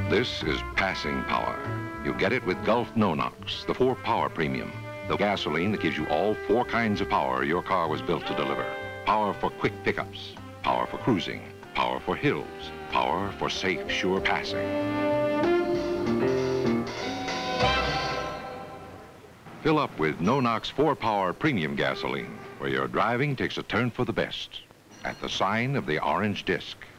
This is passing power. You get it with Gulf NoNox, the 4 Power Premium. The gasoline that gives you all 4 kinds of power your car was built to deliver. Power for quick pickups, power for cruising, power for hills, power for safe, sure passing. Fill up with NoNox 4 Power Premium gasoline, where your driving takes a turn for the best. At the sign of the orange disc.